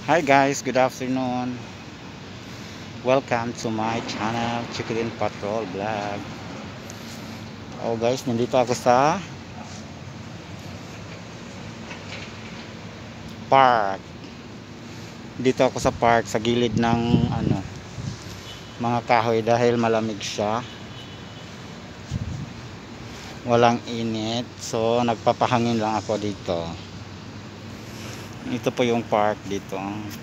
Hi guys, good afternoon. Welcome to my channel, Chicken Patrol Vlog. Oh guys, nandito ako sa park. Dito ako sa park sa gilid ng mga kahoy dahil malamig siya. Walang init, so nagpapahangin lang ako dito. Ito po yung park dito.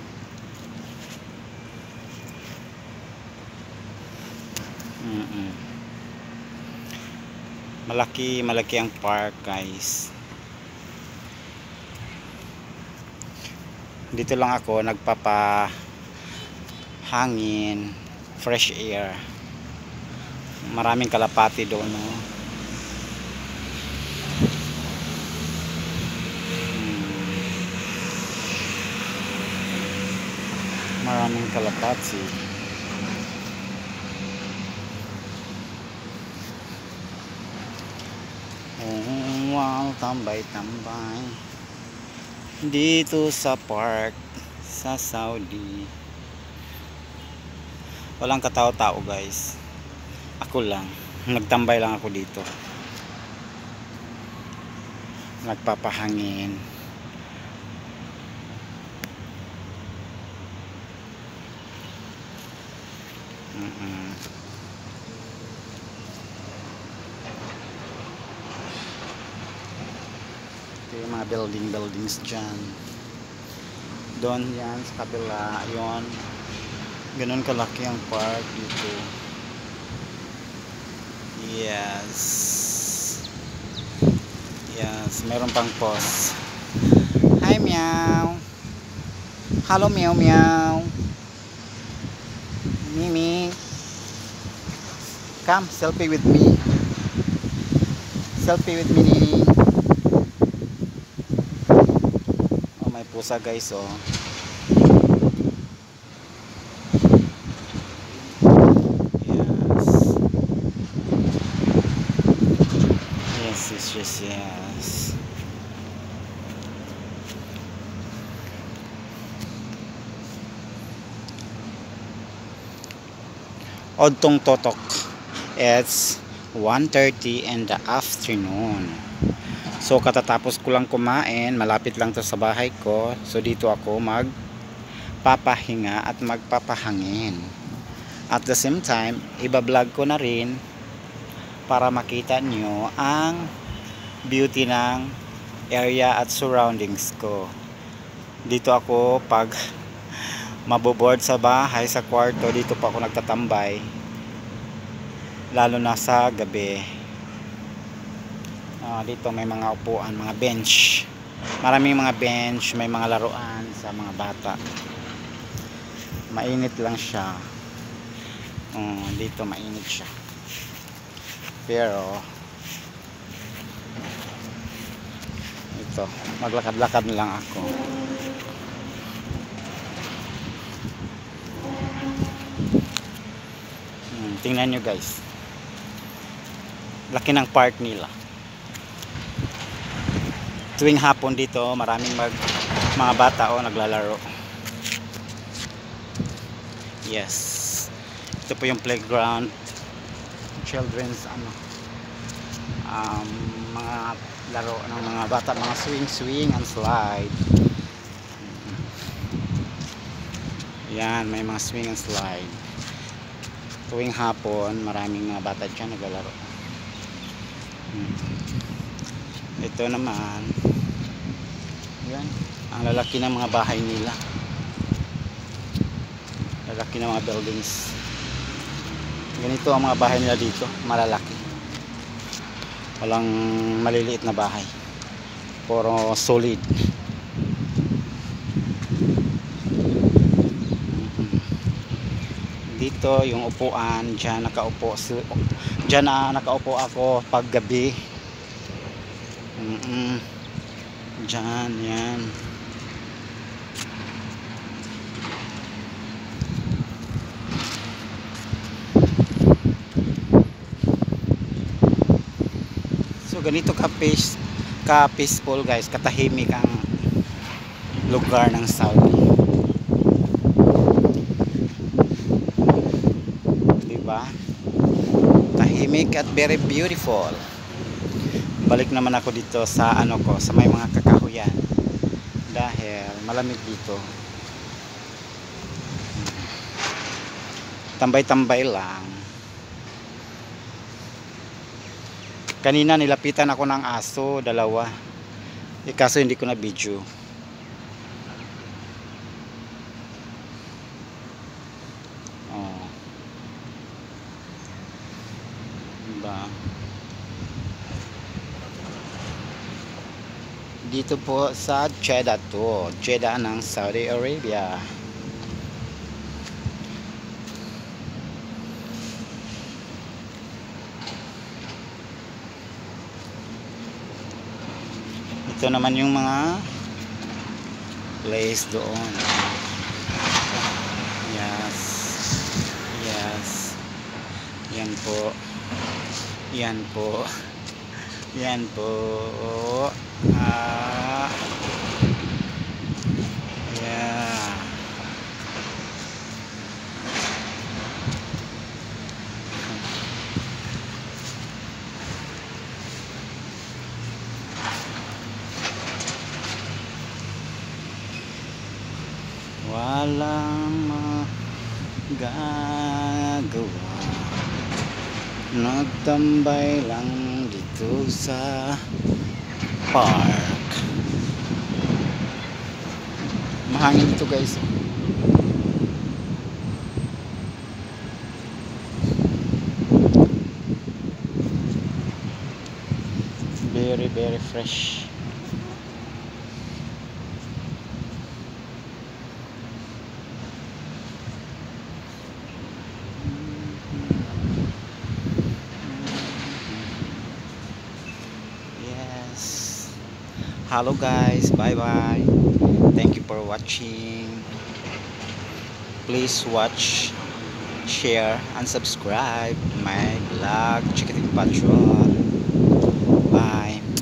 Malaki ang park guys. Dito lang ako nagpapahangin, fresh air. Maraming kalapati doon, no? Maraming kalapati. Wow, tambay-tambay dito sa park sa Saudi. Walang katao-tao guys. Ako lang, nagtambay lang ako dito, nagpapahangin. Yung mga buildings dyan, doon yan sa kabila, yun, ganun kalaki ang park dito. Yes, meron pang pause. Hi meow, hello meow meow, Mimi, come selfie with me, Nini. May pusa guys, oh. Yes. Odtong totok. It's 1:30 in the afternoon. So katatapos ko lang kumain, malapit lang to sa bahay ko. So dito ako magpapahinga at magpapahangin. At the same time, iba-vlog ko na rin para makita nyo ang beauty ng area at surroundings ko. Dito ako pag maboboard sa bahay, sa kwarto, dito pa ako nagtatambay. Lalo na sa gabi. Dito may mga upuan, mga bench. Maraming mga bench, may mga laruan sa mga bata. Mainit lang siya. Dito mainit siya. Pero ito, maglakad-lakad lang ako. Tingnan nyo guys. Laki ng park nila. Tuwing hapon dito, maraming mga bata naglalaro. Yes. Ito po yung playground. Children's mga laro ng mga bata, mga swing and slide. Yan, may mga swing and slide. Tuwing hapon, maraming mga bata dyan naglalaro. Ito naman, yan, ang lalaki ng mga bahay nila, lalaki ng mga buildings. Ganito ang mga bahay nila dito, malalaki. Walang maliliit na bahay, puro solid. Dito yung upuan, dyan nakaupo ako pag gabi. Dyan, yan. So ganito ka peaceful guys, katahimik ang lugar ng Saudi. tahimik at very beautiful. Balik naman ako dito sa ano ko, sa may mga kakahuyan dahil malamig dito. Tambay-tambay lang. Kanina nilapitan ako ng aso, dalawa. Kaso hindi ko na video. Oh. Diba? Dito po sa Jeddah to, Jeddah ng Saudi Arabia. Ito naman yung mga place doon. Yes. Yes. Yan po. Yan po. Yan po. Yeah. Walang magagawa, nagtambay lang dito sa park. Mahangin dito guys. Very very fresh. Hello guys, bye bye. Thank you for watching. Please watch, share and subscribe my vlog Chikiting Patrol. Bye.